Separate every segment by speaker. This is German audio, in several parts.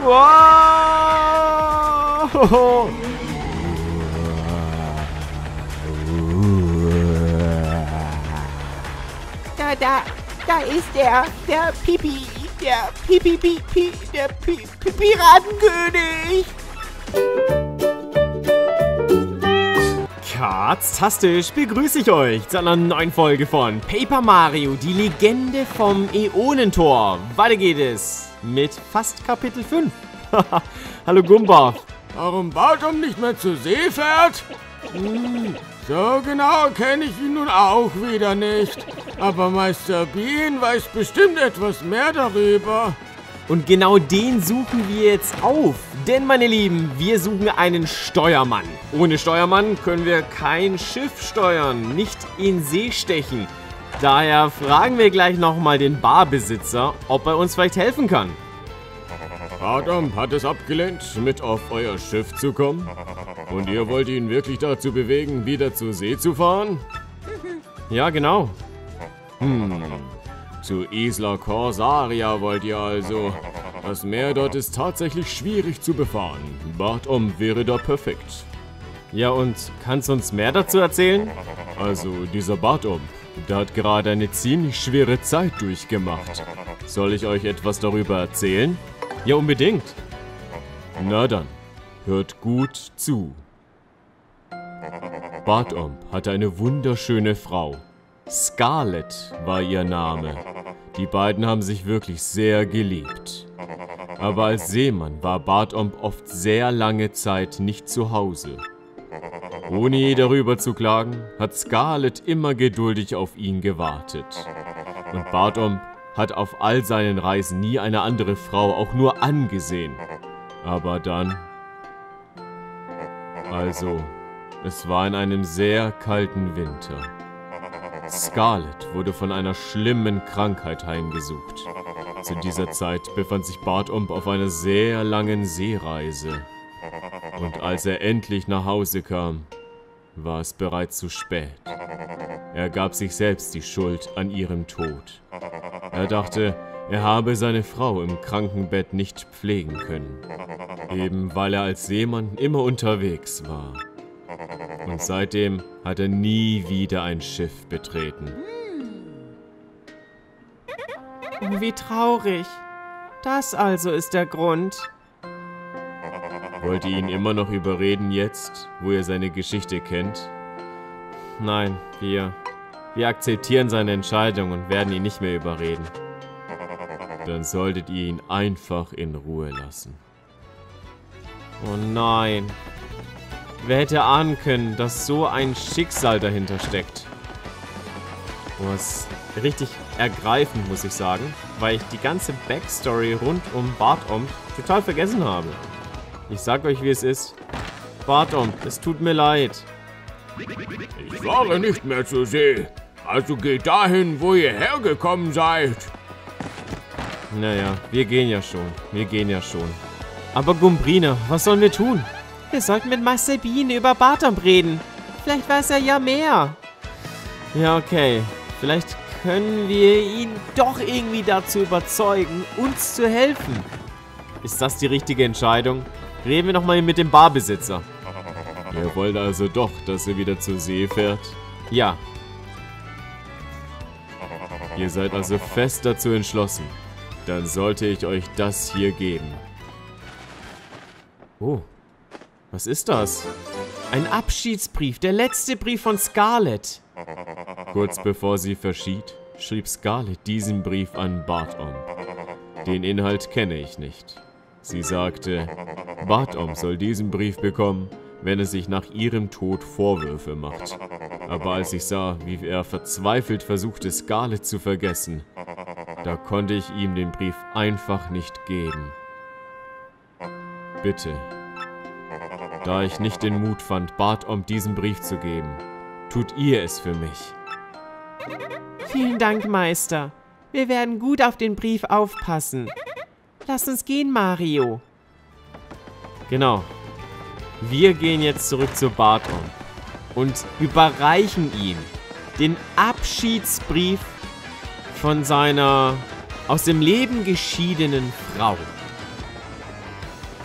Speaker 1: Wow!
Speaker 2: Da ist der Piratenkönig.
Speaker 1: Katztastisch begrüße ich euch zu einer neuen Folge von Paper Mario, die Legende vom Äonentor. Weiter geht es mit fast Kapitel 5. Hallo Gumba.
Speaker 3: Warum Bartom nicht mehr zur See fährt? So genau kenne ich ihn nun auch wieder nicht. Aber Meister Bean weiß bestimmt etwas mehr darüber.
Speaker 1: Und genau den suchen wir jetzt auf. Denn, meine Lieben, wir suchen einen Steuermann. Ohne Steuermann können wir kein Schiff steuern, nicht in See stechen. Daher fragen wir gleich nochmal den Barbesitzer, ob er uns vielleicht helfen kann.
Speaker 3: Bartom hat es abgelehnt, mit auf euer Schiff zu kommen. Und ihr wollt ihn wirklich dazu bewegen, wieder zur See zu fahren?
Speaker 1: Ja, genau.
Speaker 3: Zu Isla Corsaria wollt ihr also. Das Meer dort ist tatsächlich schwierig zu befahren. Bartom wäre da perfekt.
Speaker 1: Ja, und kannst du uns mehr dazu erzählen?
Speaker 3: Also, dieser Bartom, der hat gerade eine ziemlich schwere Zeit durchgemacht. Soll ich euch etwas darüber erzählen?
Speaker 1: Ja, unbedingt.
Speaker 3: Na dann, hört gut zu. Bartom hatte eine wunderschöne Frau. Scarlet war ihr Name. Die beiden haben sich wirklich sehr geliebt. Aber als Seemann war Bartom oft sehr lange Zeit nicht zu Hause. Ohne je darüber zu klagen, hat Scarlet immer geduldig auf ihn gewartet. Und Bartom hat auf all seinen Reisen nie eine andere Frau auch nur angesehen. Aber dann... Also, es war in einem sehr kalten Winter. Scarlet wurde von einer schlimmen Krankheit heimgesucht. Zu dieser Zeit befand sich Bartom auf einer sehr langen Seereise. Und als er endlich nach Hause kam, war es bereits zu spät. Er gab sich selbst die Schuld an ihrem Tod. Er dachte, er habe seine Frau im Krankenbett nicht pflegen können. Eben weil er als Seemann immer unterwegs war. Und seitdem hat er nie wieder ein Schiff betreten.
Speaker 2: Wie traurig. Das also ist der Grund.
Speaker 3: Wollt ihr ihn immer noch überreden jetzt, wo ihr seine Geschichte kennt?
Speaker 1: Nein, wir akzeptieren seine Entscheidung und werden ihn nicht mehr überreden.
Speaker 3: Dann solltet ihr ihn einfach in Ruhe lassen.
Speaker 1: Oh nein. Wer hätte ahnen können, dass so ein Schicksal dahinter steckt? Was richtig ergreifend, muss ich sagen, weil ich die ganze Backstory rund um Bartom total vergessen habe. Ich sag euch, wie es ist. Bartom, es tut mir leid.
Speaker 3: Ich fahre nicht mehr zur See. Also geht dahin, wo ihr hergekommen seid.
Speaker 1: Naja, wir gehen ja schon. Wir gehen ja schon. Aber Gumbrina, was sollen wir tun?
Speaker 2: Wir sollten mit Meister Bean über Bartom reden. Vielleicht weiß er ja mehr.
Speaker 1: Ja, okay. Vielleicht können wir ihn doch irgendwie dazu überzeugen, uns zu helfen. Ist das die richtige Entscheidung? Reden wir nochmal mit dem Barbesitzer.
Speaker 3: Ihr wollt also doch, dass er wieder zur See fährt?
Speaker 1: Ja.
Speaker 3: Ihr seid also fest dazu entschlossen. Dann sollte ich euch das hier geben.
Speaker 1: Oh. Was ist das? Ein Abschiedsbrief, der letzte Brief von Scarlet.
Speaker 3: Kurz bevor sie verschied, schrieb Scarlet diesen Brief an Bartom. Den Inhalt kenne ich nicht. Sie sagte, Bartom soll diesen Brief bekommen, wenn er sich nach ihrem Tod Vorwürfe macht. Aber als ich sah, wie er verzweifelt versuchte, Scarlet zu vergessen, da konnte ich ihm den Brief einfach nicht geben. Bitte. Da ich nicht den Mut fand, Bartom diesen Brief zu geben, tut ihr es für mich.
Speaker 2: Vielen Dank, Meister. Wir werden gut auf den Brief aufpassen. Lass uns gehen, Mario.
Speaker 1: Genau. Wir gehen jetzt zurück zu Bartom und überreichen ihm den Abschiedsbrief von seiner aus dem Leben geschiedenen Frau.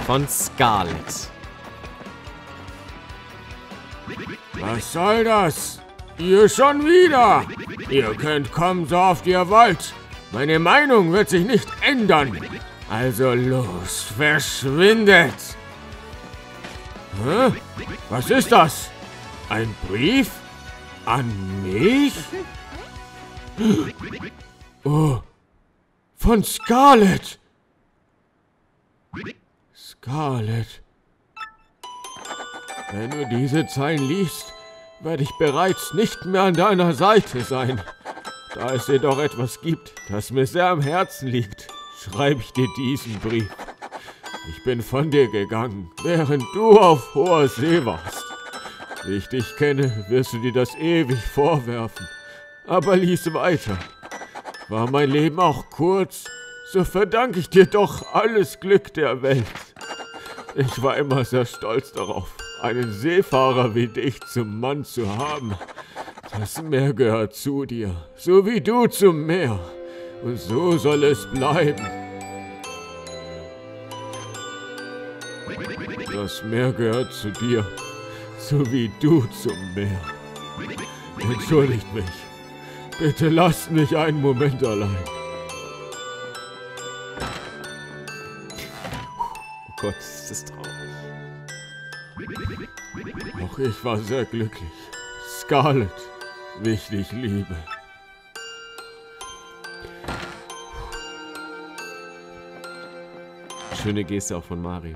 Speaker 1: Von Scarlet.
Speaker 4: Was soll das? Ihr schon wieder? Ihr könnt kommen, so oft ihr wollt. Meine Meinung wird sich nicht ändern. Also los, verschwindet. Hä? Was ist das? Ein Brief? An mich? Oh, von Scarlet. Scarlet. Wenn du diese Zeilen liest, werde ich bereits nicht mehr an deiner Seite sein. Da es jedoch etwas gibt, das mir sehr am Herzen liegt, schreibe ich dir diesen Brief. Ich bin von dir gegangen, während du auf hoher See warst. Wie ich dich kenne, wirst du dir das ewig vorwerfen. Aber lies weiter. War mein Leben auch kurz, so verdanke ich dir doch alles Glück der Welt. Ich war immer sehr stolz darauf, einen Seefahrer wie dich zum Mann zu haben. Das Meer gehört zu dir, so wie du zum Meer. Und so soll es bleiben. Das Meer gehört zu dir, so wie du zum Meer. Entschuldigt mich. Bitte lasst mich einen Moment allein.
Speaker 1: Oh Gott, ist das traurig.
Speaker 4: Auch ich war sehr glücklich. Scarlet, wichtig, Liebe.
Speaker 1: Schöne Geste auch von Mario.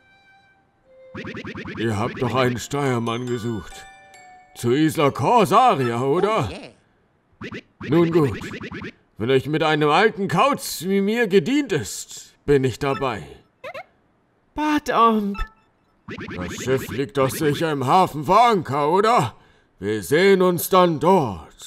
Speaker 4: Ihr habt doch einen Steuermann gesucht. Zu Isla Corsaria, oder? Nun gut. Wenn euch mit einem alten Kauz wie mir gedient ist, bin ich dabei.
Speaker 2: Bartomp!
Speaker 4: Das Schiff liegt doch sicher im Hafen vor Anker, oder? Wir sehen uns dann dort.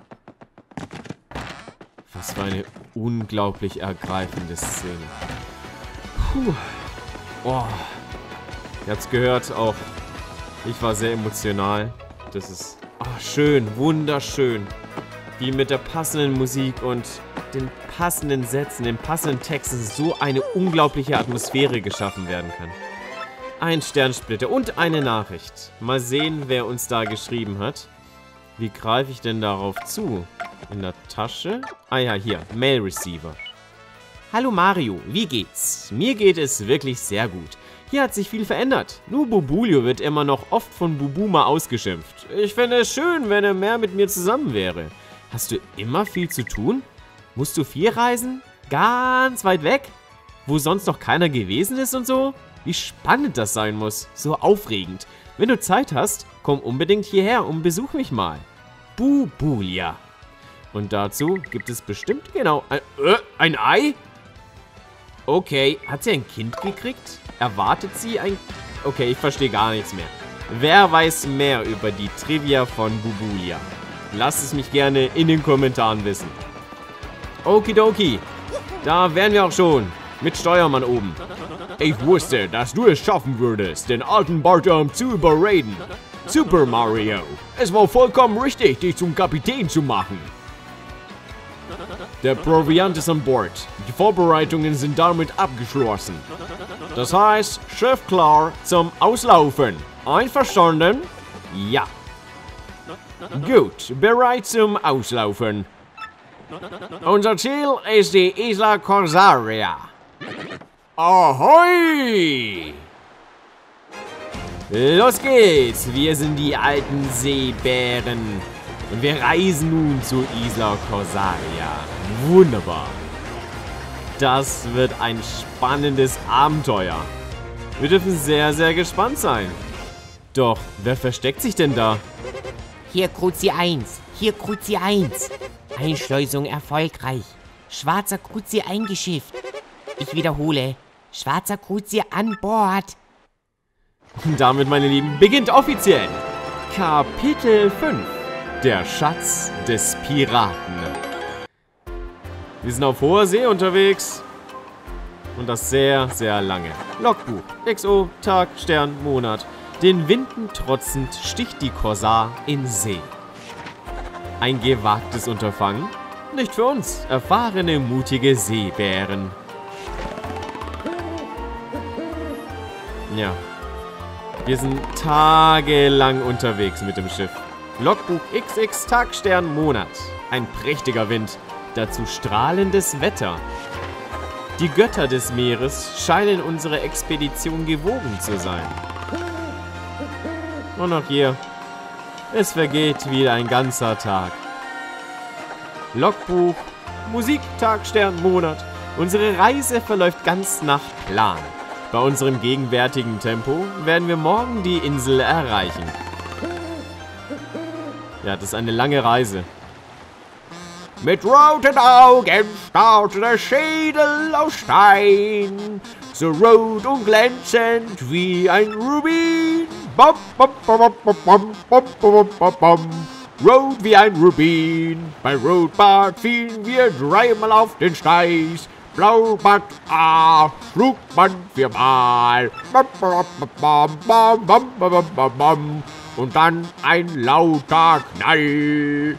Speaker 1: Was für eine unglaublich ergreifende Szene. Puh. Oh. Ihr habt's gehört, auch ich war sehr emotional. Das ist schön, wunderschön. Wie mit der passenden Musik und den passenden Sätzen, den passenden Texten so eine unglaubliche Atmosphäre geschaffen werden kann. Ein Sternsplitter und eine Nachricht. Mal sehen, wer uns da geschrieben hat. Wie greife ich denn darauf zu? In der Tasche? Ah ja, hier. Mail Receiver. Hallo Mario, wie geht's? Mir geht es wirklich sehr gut. Hier hat sich viel verändert. Nur Bubulio wird immer noch oft von Bubuma ausgeschimpft. Ich fände es schön, wenn er mehr mit mir zusammen wäre. Hast du immer viel zu tun? Musst du viel reisen? Ganz weit weg? Wo sonst noch keiner gewesen ist und so? Wie spannend das sein muss. So aufregend. Wenn du Zeit hast, komm unbedingt hierher und besuch mich mal. Bubulia. Und dazu gibt es bestimmt genau ein Ei? Okay, hat sie ein Kind gekriegt? Erwartet sie ein... Okay, ich verstehe gar nichts mehr. Wer weiß mehr über die Trivia von Bubulia? Lasst es mich gerne in den Kommentaren wissen. Okidoki. Da wären wir auch schon. Mit Steuermann oben. Ich wusste, dass du es schaffen würdest, den alten Bartomp zu überreden. Super Mario. Es war vollkommen richtig, dich zum Kapitän zu machen. Der Proviant ist an Bord. Die Vorbereitungen sind damit abgeschlossen. Das heißt, Schiff klar zum Auslaufen. Einverstanden? Ja. Gut, bereit zum Auslaufen. Unser Ziel ist die Isla Corsaria. Ahoi! Los geht's! Wir sind die alten Seebären. Und wir reisen nun zur Isla Corsaria. Wunderbar. Das wird ein spannendes Abenteuer. Wir dürfen sehr, sehr gespannt sein. Doch, wer versteckt sich denn da?
Speaker 5: Hier Kruzi 1. Hier Kruzi 1. Einschleusung erfolgreich. Schwarzer Kruzi eingeschifft. Ich wiederhole. Schwarzer Kruzi an Bord.
Speaker 1: Und damit, meine Lieben, beginnt offiziell Kapitel 5. Der Schatz des Piraten. Wir sind auf hoher See unterwegs. Und das sehr, sehr lange. Logbuch. XO, Tag, Stern, Monat. Den Winden trotzend sticht die Korsar in See. Ein gewagtes Unterfangen? Nicht für uns, erfahrene, mutige Seebären. Ja. Wir sind tagelang unterwegs mit dem Schiff. Logbuch XX, Tag, Stern, Monat. Ein prächtiger Wind. Dazu strahlendes Wetter. Die Götter des Meeres scheinen unsere Expedition gewogen zu sein. Und auch hier. Es vergeht wie ein ganzer Tag. Logbuch, Musik, Tag, Stern, Monat. Unsere Reise verläuft ganz nach Plan. Bei unserem gegenwärtigen Tempo werden wir morgen die Insel erreichen. Ja, das ist eine lange Reise.
Speaker 4: Mit roten Augen starrt der Schädel aus Stein, so rot und glänzend wie ein Rubin. Bom, bom, bom, bom, bom, bom, bom, bom, bom. Rot wie ein Rubin, bei Rotbart fielen wir dreimal auf den Steiß. Blaubart, schlug man viermal. Bom, bom, bom, bom, bom, bom, bom, bom. Und dann ein lauter Knall.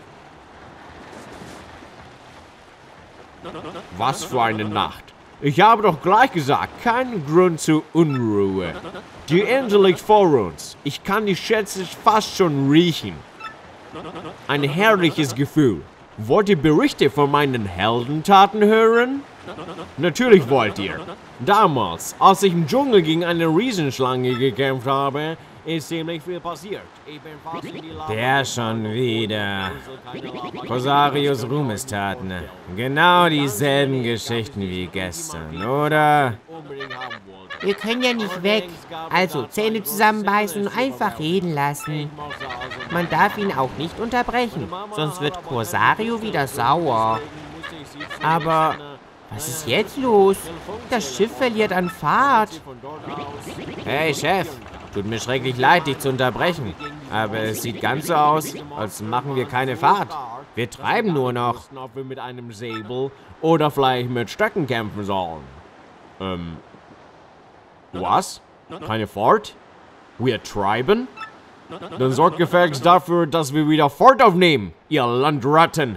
Speaker 4: Was für eine Nacht. Ich habe doch gleich gesagt, keinen Grund zur Unruhe. Die Insel liegt vor uns. Ich kann die Schätze fast schon riechen. Ein herrliches Gefühl. Wollt ihr Berichte von meinen Heldentaten hören? Natürlich wollt ihr. Damals, als ich im Dschungel gegen eine Riesenschlange gekämpft habe, ist ziemlich viel passiert.
Speaker 1: Der schon wieder. Rosarios Ruhmestaten. Genau dieselben Geschichten wie gestern, oder?
Speaker 5: Wir können ja nicht weg. Also Zähne zusammenbeißen und einfach reden lassen. Man darf ihn auch nicht unterbrechen, sonst wird Corsario wieder sauer. Aber was ist jetzt los? Das Schiff verliert an Fahrt.
Speaker 1: Hey Chef, tut mir schrecklich leid, dich zu unterbrechen. Aber es sieht ganz so aus, als machen wir keine Fahrt. Wir treiben nur noch.
Speaker 4: Ob wir mit einem Säbel oder vielleicht mit Stöcken kämpfen sollen. Was? Keine Fahrt? Wir treiben? Dann sorgt gefälligst dafür, dass wir wieder Fahrt aufnehmen, ihr Landratten.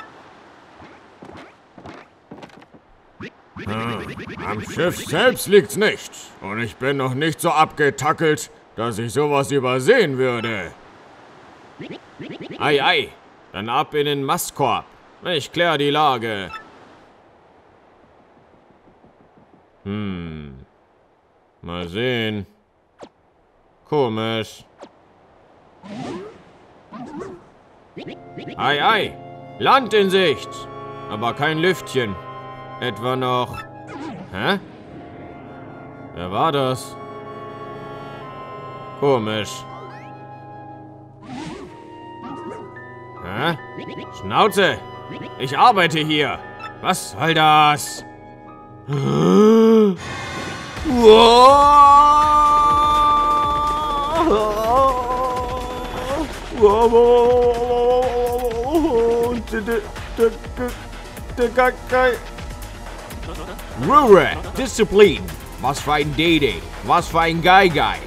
Speaker 4: Am Schiff selbst liegt's nicht. Und ich bin noch nicht so abgetackelt, dass ich sowas übersehen würde. Ei, ei. Dann ab in den Mastkorb. Ich klär die Lage. Mal sehen. Komisch. Ei, ei. Land in Sicht. Aber kein Lüftchen. Etwa noch... Hä? Wer war das? Komisch. Hä? Schnauze! Ich arbeite hier! Was soll das? Ruhe! Disziplin! Was für ein Dede! Was für ein Guy!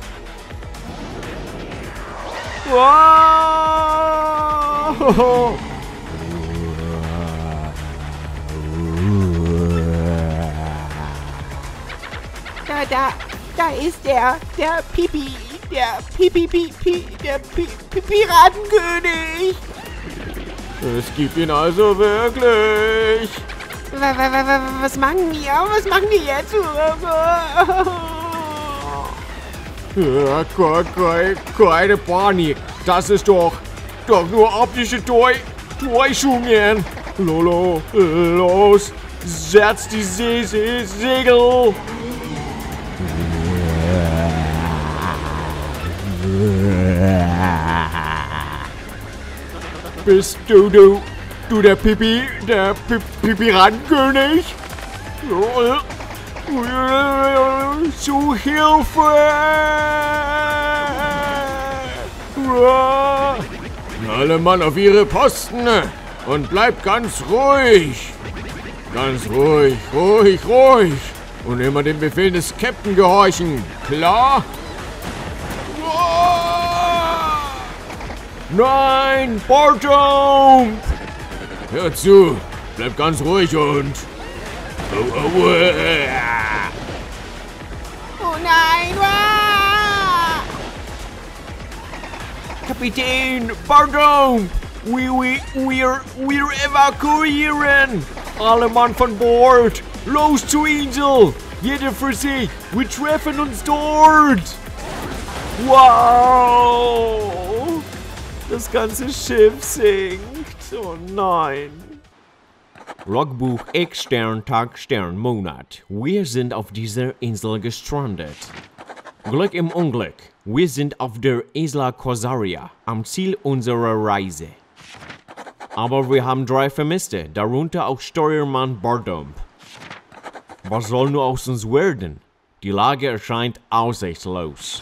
Speaker 2: Da ist der Piratenkönig.
Speaker 4: Es gibt ihn also wirklich!
Speaker 2: Was machen wir? Was machen wir jetzt?
Speaker 4: Keine Panik. Das ist doch nur optische Täuschungen. Lolo, los, setz die Segel. Bist du der Piratenkönig? Zu Hilfe! Alle Mann auf ihre Posten und bleibt ganz ruhig. Ganz ruhig. Und immer dem Befehl des Captain gehorchen. Klar? Nein, Bordjump! Hör zu, bleib ganz ruhig und...
Speaker 2: Oh nein!
Speaker 1: Kapitän, pardon! We're evakuieren! Alle Mann von Bord! Los zur Insel! Jeder für sich! Wir treffen uns dort! Wow! Das ganze Schiff sinkt! Oh nein! Logbuch X Stern, Tag, Stern, Monat. Wir sind auf dieser Insel gestrandet. Glück im Unglück. Wir sind auf der Isla Corsaria, am Ziel unserer Reise. Aber wir haben 3 Vermisste, darunter auch Steuermann Bardump. Was soll nur aus uns werden? Die Lage erscheint aussichtslos.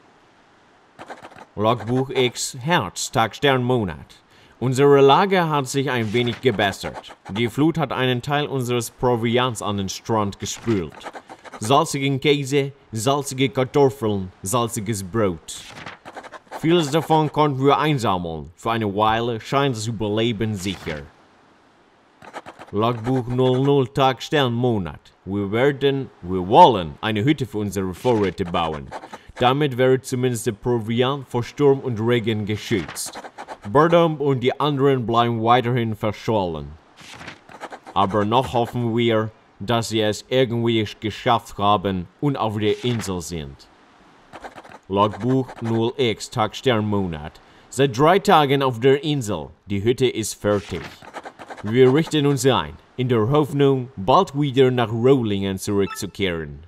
Speaker 1: Logbuch X Herz, Tag, Stern, Monat. Unsere Lage hat sich ein wenig gebessert. Die Flut hat einen Teil unseres Proviants an den Strand gespült. Salzigen Käse, salzige Kartoffeln, salziges Brot. Vieles davon konnten wir einsammeln. Für eine Weile scheint das Überleben sicher. Logbuch 00 Tag Stern Monat. Wir wollen eine Hütte für unsere Vorräte bauen. Damit wäre zumindest der Proviant vor Sturm und Regen geschützt. Bardump und die anderen bleiben weiterhin verschollen. Aber noch hoffen wir, dass sie es irgendwie geschafft haben und auf der Insel sind. Logbuch 0x Tag Stern Monat. Seit 3 Tagen auf der Insel. Die Hütte ist fertig. Wir richten uns ein, in der Hoffnung, bald wieder nach Rohlingen zurückzukehren.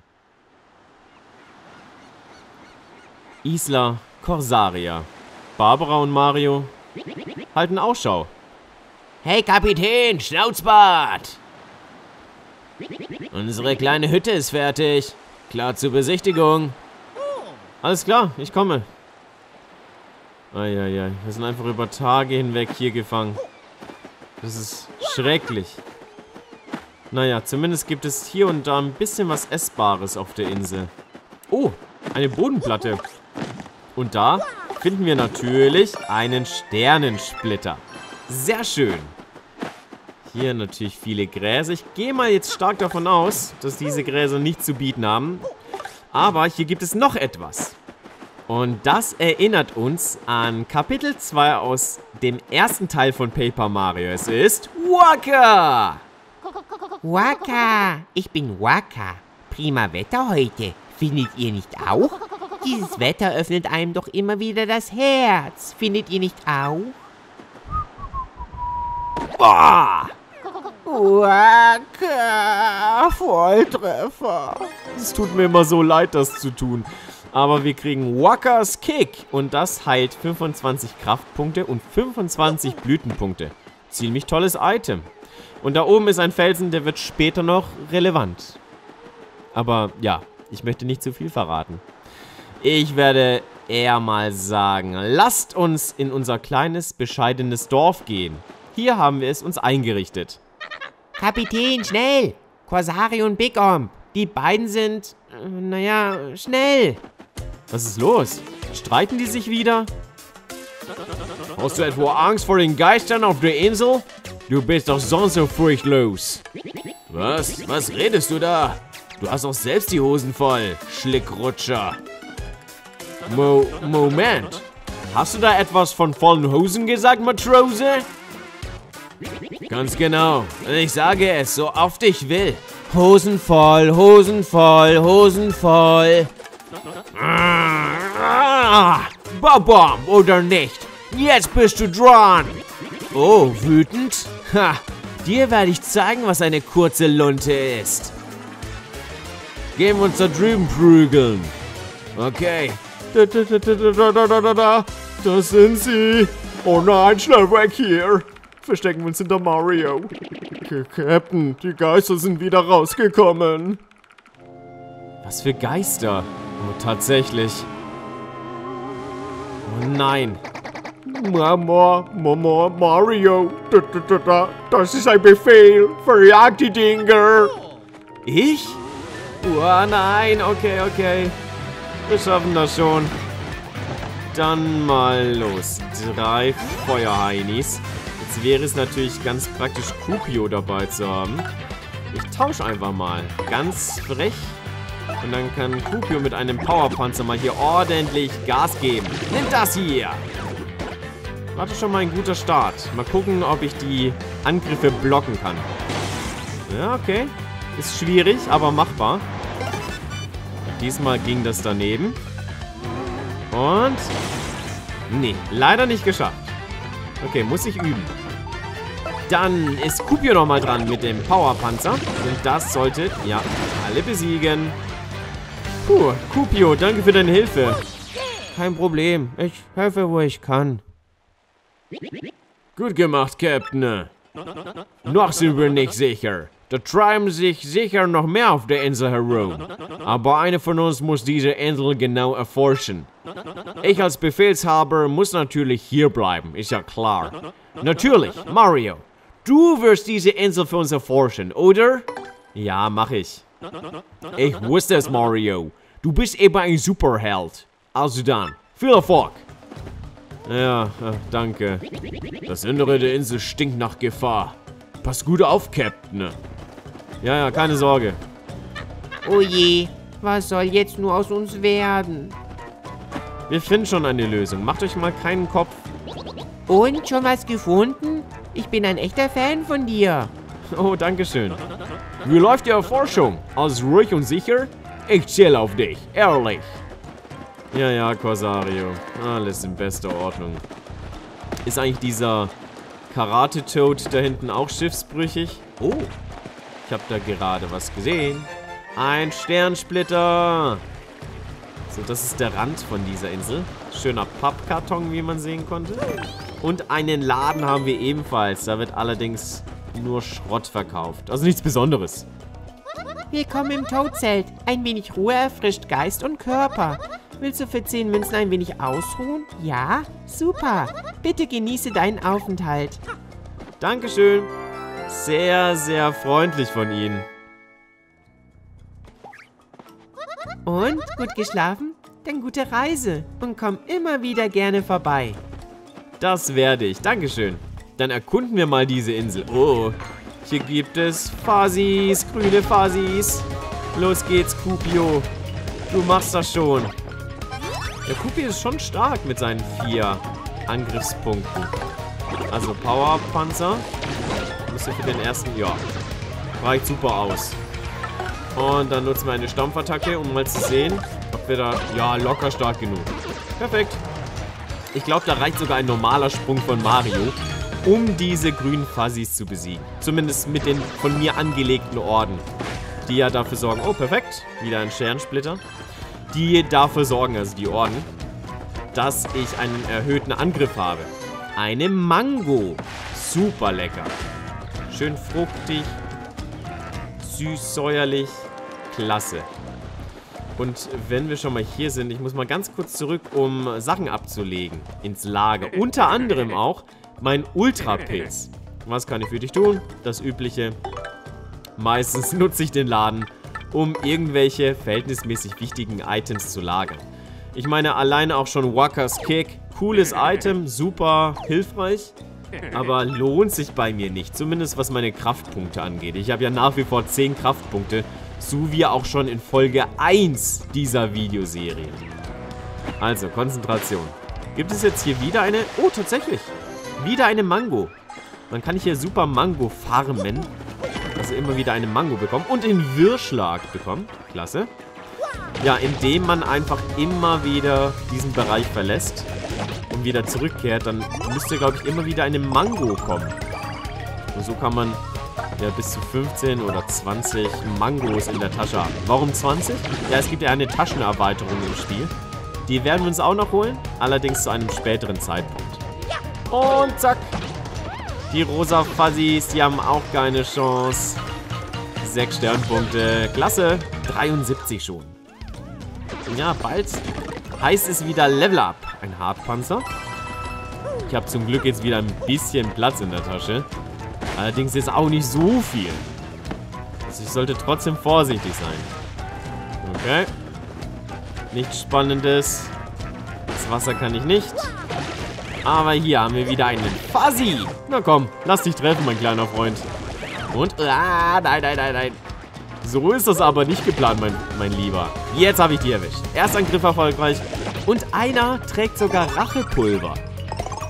Speaker 1: Isla Corsaria. Barbara und Mario halten Ausschau.
Speaker 5: Hey Kapitän, Schnauzbart!
Speaker 1: Unsere kleine Hütte ist fertig. Klar zur Besichtigung. Alles klar, ich komme. Eieiei, wir sind einfach über Tage hinweg hier gefangen. Das ist schrecklich. Naja, zumindest gibt es hier und da ein bisschen was Essbares auf der Insel. Oh, eine Bodenplatte. Und da finden wir natürlich einen Sternensplitter. Sehr schön. Hier natürlich viele Gräser. Ich gehe mal jetzt stark davon aus, dass diese Gräser nichts zu bieten haben. Aber hier gibt es noch etwas. Und das erinnert uns an Kapitel 2 aus dem ersten Teil von Paper Mario. Es ist Waka!
Speaker 5: Waka, ich bin Waka. Prima Wetter heute. Findet ihr nicht auch? Dieses Wetter öffnet einem doch immer wieder das Herz. Findet ihr nicht auch?
Speaker 1: Boah!
Speaker 2: Waka, Volltreffer.
Speaker 1: Es tut mir immer so leid, das zu tun. Aber wir kriegen Wakas Kick. Und das heilt 25 Kraftpunkte und 25 Blütenpunkte. Ziemlich tolles Item. Und da oben ist ein Felsen, der wird später noch relevant. Aber ja, ich möchte nicht zu viel verraten. Ich werde eher mal sagen, lasst uns in unser kleines, bescheidenes Dorf gehen. Hier haben wir es uns eingerichtet.
Speaker 5: Kapitän, schnell! Corsario und Big Omb. Die beiden sind, naja, schnell.
Speaker 1: Was ist los? Streiten die sich wieder? Hast du etwa Angst vor den Geistern auf der Insel? Du bist doch sonst so furchtlos. Was? Was redest du da? Du hast doch selbst die Hosen voll, Schlickrutscher. Moment. Hast du da etwas von vollen Hosen gesagt, Matrose? Ganz genau. Und ich sage es so oft ich will. Hosen voll, Hosen voll, Hosen voll. Babam, oder nicht? Jetzt bist du dran. Oh, wütend? Ha, dir werde ich zeigen, was eine kurze Lunte ist. Gehen wir uns da drüben prügeln. Okay. Da sind sie. Oh nein, schnell weg hier. Verstecken wir uns hinter Mario. Captain, die Geister sind wieder rausgekommen. Was für Geister? Oh, tatsächlich. Oh nein. Mario. Das ist ein Befehl. Verjagt die Dinger. Ich? Oh nein, okay. Wir schaffen das schon. Dann mal los. 3 Feuerheinis. Jetzt wäre es natürlich ganz praktisch, Kupio dabei zu haben. Ich tausche einfach mal. Ganz frech. Und dann kann Kupio mit einem Powerpanzer mal hier ordentlich Gas geben. Nimm das hier. War das schon mal ein guter Start. Mal gucken, ob ich die Angriffe blocken kann. Ja, okay. Ist schwierig, aber machbar. Diesmal ging das daneben. Und... nee, leider nicht geschafft. Okay, muss ich üben. Dann ist Kupio nochmal dran mit dem Powerpanzer. Und das sollte, ja, alle besiegen. Puh, Kupio, danke für deine Hilfe. Kein Problem. Ich helfe, wo ich kann.
Speaker 3: Gut gemacht, Captain. Noch sind wir nicht sicher. Da treiben sich sicher noch mehr auf der Insel herum. Aber einer von uns muss diese Insel genau erforschen. Ich als Befehlshaber muss natürlich hier bleiben, ist ja klar. Natürlich, Mario. Du wirst diese Insel für uns erforschen, oder?
Speaker 1: Ja, mach ich.
Speaker 3: Ich wusste es, Mario. Du bist eben ein Superheld. Also dann, viel Erfolg.
Speaker 1: Ja, danke.
Speaker 3: Das Innere der Insel stinkt nach Gefahr. Pass gut auf, Captain.
Speaker 1: Ja, keine Sorge.
Speaker 2: Oh je, was soll jetzt nur aus uns werden?
Speaker 1: Wir finden schon eine Lösung. Macht euch mal keinen Kopf.
Speaker 2: Und, schon was gefunden? Ich bin ein echter Fan von dir.
Speaker 1: Oh, danke schön.
Speaker 3: Wie läuft die Erforschung? Alles ruhig und sicher? Ich zähle auf dich, ehrlich.
Speaker 1: Ja, Corsario. Alles in bester Ordnung. Ist eigentlich dieser Karate-Toad da hinten auch schiffsbrüchig? Oh, ich habe da gerade was gesehen. Ein Sternsplitter. So, das ist der Rand von dieser Insel. Schöner Pappkarton, wie man sehen konnte. Und einen Laden haben wir ebenfalls. Da wird allerdings nur Schrott verkauft. Also nichts Besonderes.
Speaker 2: Willkommen im Toadzelt. Ein wenig Ruhe erfrischt Geist und Körper. Willst du für 10 Münzen ein wenig ausruhen? Ja? Super. Bitte genieße deinen Aufenthalt.
Speaker 1: Dankeschön. Sehr, sehr freundlich von Ihnen.
Speaker 2: Und? Gut geschlafen? Dann gute Reise. Und komm immer wieder gerne vorbei.
Speaker 1: Das werde ich. Dankeschön. Dann erkunden wir mal diese Insel. Oh, hier gibt es Fasis, grüne Fasis. Los geht's, Kupio. Du machst das schon. Der Kupio ist schon stark mit seinen 4 Angriffspunkten. Also Powerpanzer. Müsste für den ersten, ja, reicht super aus. Und dann nutzen wir eine Stampfattacke, um mal zu sehen, ob wir da, ja, locker stark genug. Perfekt. Ich glaube, da reicht sogar ein normaler Sprung von Mario, um diese grünen Fuzzies zu besiegen. Zumindest mit den von mir angelegten Orden, die ja dafür sorgen, oh, perfekt, wieder ein Sternensplitter, die dafür sorgen, also die Orden, dass ich einen erhöhten Angriff habe. Eine Mango. Super lecker. Schön fruchtig, süß, säuerlich, klasse. Und wenn wir schon mal hier sind, ich muss mal ganz kurz zurück, um Sachen abzulegen ins Lager. Unter anderem auch mein Ultrapilz. Was kann ich für dich tun? Das Übliche. Meistens nutze ich den Laden, um irgendwelche verhältnismäßig wichtigen Items zu lagern. Ich meine, alleine auch schon Wackers Kick. Cooles Item, super hilfreich. Aber lohnt sich bei mir nicht. Zumindest was meine Kraftpunkte angeht. Ich habe ja nach wie vor 10 Kraftpunkte. So wie auch schon in Folge 1 dieser Videoserie. Also, Konzentration. Gibt es jetzt hier wieder eine... Oh, tatsächlich. Wieder eine Mango. Dann kann ich hier super Mango farmen. Also immer wieder eine Mango bekommen. Und den Wirrschlag bekommen. Klasse. Ja, indem man einfach immer wieder diesen Bereich verlässt und wieder zurückkehrt, dann müsste, glaube ich, immer wieder eine Mango kommen. Und so kann man ja bis zu 15 oder 20 Mangos in der Tasche haben. Warum 20? Ja, es gibt ja eine Taschenerweiterung im Spiel. Die werden wir uns auch noch holen, allerdings zu einem späteren Zeitpunkt. Und zack. Die rosa Fuzzies, die haben auch keine Chance. 6 Sternpunkte. Klasse. 73 schon. Ja, bald heißt es wieder Level Up. Ein Hartpanzer. Ich habe zum Glück jetzt wieder ein bisschen Platz in der Tasche. Allerdings ist auch nicht so viel. Also ich sollte trotzdem vorsichtig sein. Okay. Nichts Spannendes. Das Wasser kann ich nicht. Aber hier haben wir wieder einen Fuzzy. Na komm, lass dich treffen, mein kleiner Freund. Und, nein. So ist das aber nicht geplant, mein Lieber. Jetzt habe ich die erwischt. Erstangriff erfolgreich. Und einer trägt sogar Rachepulver.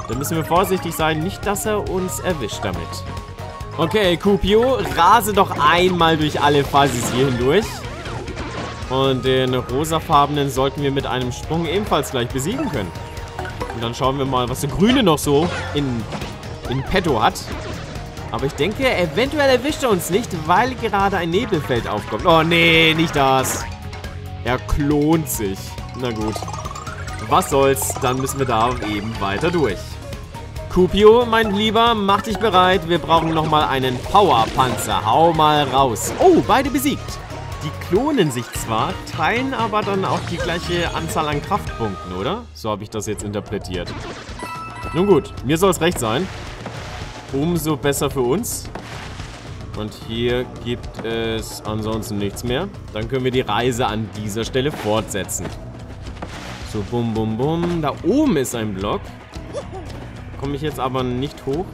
Speaker 1: Da müssen wir vorsichtig sein, nicht, dass er uns erwischt damit. Okay, Kupio, rase doch einmal durch alle Phases hier hindurch. Und den rosafarbenen sollten wir mit einem Sprung ebenfalls gleich besiegen können. Und dann schauen wir mal, was der Grüne noch so in petto hat. Aber ich denke, eventuell erwischt er uns nicht, weil gerade ein Nebelfeld aufkommt. Oh nee, nicht das. Er klont sich. Na gut. Was soll's, dann müssen wir da eben weiter durch. Kupio, mein Lieber, mach dich bereit. Wir brauchen nochmal einen Powerpanzer. Hau mal raus. Oh, beide besiegt. Die klonen sich zwar, teilen aber dann auch die gleiche Anzahl an Kraftpunkten, oder? So habe ich das jetzt interpretiert. Nun gut, mir soll es recht sein. Umso besser für uns. Und hier gibt es ansonsten nichts mehr. Dann können wir die Reise an dieser Stelle fortsetzen. So, bum, bum, bum. Da oben ist ein Block. Komme ich jetzt aber nicht hoch.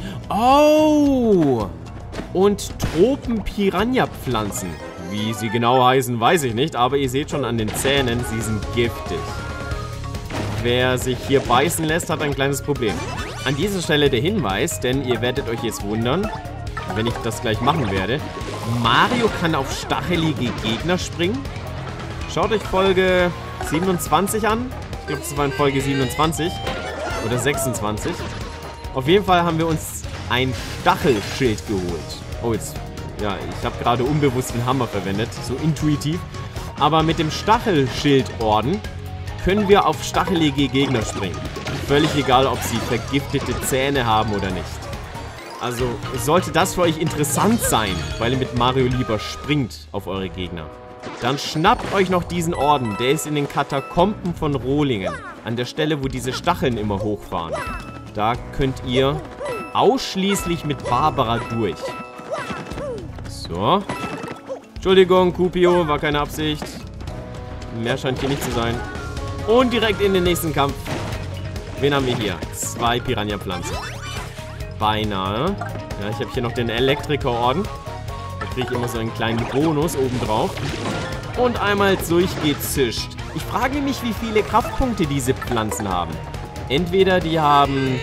Speaker 1: Oh! Und Tropen-Piranha-Pflanzen. Wie sie genau heißen, weiß ich nicht. Aber ihr seht schon an den Zähnen, sie sind giftig. Wer sich hier beißen lässt, hat ein kleines Problem. An dieser Stelle der Hinweis, denn ihr werdet euch jetzt wundern, wenn ich das gleich machen werde. Mario kann auf stachelige Gegner springen. Schaut euch Folge 27 an. Ich glaube, das war in Folge 27 oder 26. Auf jeden Fall haben wir uns ein Stachelschild geholt. Oh, jetzt, ja, ich habe gerade unbewusst den Hammer verwendet, so intuitiv. Aber mit dem Stachelschild-Orden können wir auf stachelige Gegner springen. Völlig egal, ob sie vergiftete Zähne haben oder nicht. Also sollte das für euch interessant sein, weil ihr mit Mario lieber springt auf eure Gegner, dann schnappt euch noch diesen Orden. Der ist in den Katakomben von Rohlingen. An der Stelle, wo diese Stacheln immer hochfahren. Da könnt ihr ausschließlich mit Barbara durch. So. Entschuldigung, Kupio, war keine Absicht. Mehr scheint hier nicht zu sein. Und direkt in den nächsten Kampf. Wen haben wir hier? 2 Piranha-Pflanzen. Beinahe. Ja, ich habe hier noch den Elektriker-Orden. Da kriege ich immer so einen kleinen Bonus obendrauf. Und einmal durchgezischt. Ich frage mich, wie viele Kraftpunkte diese Pflanzen haben. Entweder die haben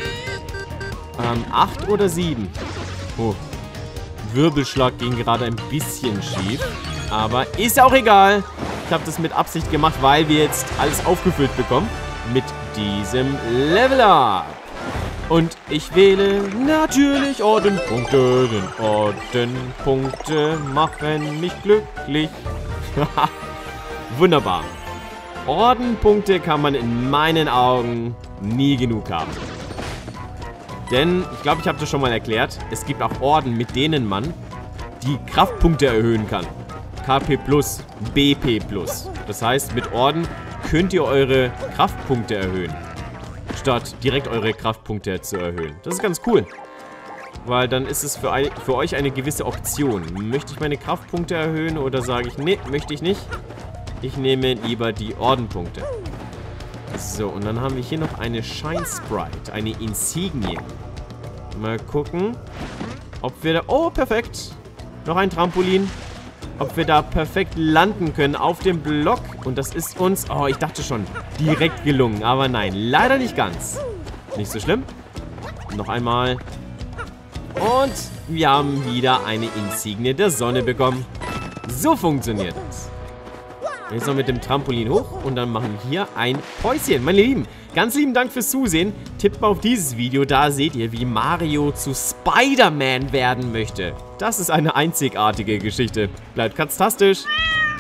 Speaker 1: 8 oder 7. Oh. Wirbelschlag ging gerade ein bisschen schief. Aber ist auch egal. Ich habe das mit Absicht gemacht, weil wir jetzt alles aufgefüllt bekommen. Mit diesem Level-Up. Und ich wähle natürlich Ordenpunkte, denn Ordenpunkte machen mich glücklich. Wunderbar. Ordenpunkte kann man in meinen Augen nie genug haben. Denn, ich glaube, ich habe das schon mal erklärt, es gibt auch Orden, mit denen man die Kraftpunkte erhöhen kann. KP+, BP+. Das heißt, mit Orden könnt ihr eure Kraftpunkte erhöhen, statt direkt eure Kraftpunkte zu erhöhen. Das ist ganz cool, weil dann ist es für euch eine gewisse Option. Möchte ich meine Kraftpunkte erhöhen oder sage ich, nee, möchte ich nicht. Ich nehme lieber die Ordenpunkte. So, und dann haben wir hier noch eine Shine Sprite, eine Insignie. Mal gucken, ob wir da... Oh, perfekt. Noch ein Trampolin. Ob wir da perfekt landen können auf dem Block. Und das ist uns, oh, ich dachte schon, direkt gelungen. Aber nein, leider nicht ganz. Nicht so schlimm. Noch einmal. Und wir haben wieder eine Insignie der Sonne bekommen. So funktioniert das. Jetzt noch mit dem Trampolin hoch und dann machen wir hier ein Päuschen. Meine Lieben, ganz lieben Dank fürs Zusehen. Tippt mal auf dieses Video, da seht ihr, wie Mario zu Spider-Man werden möchte. Das ist eine einzigartige Geschichte. Bleibt katztastisch.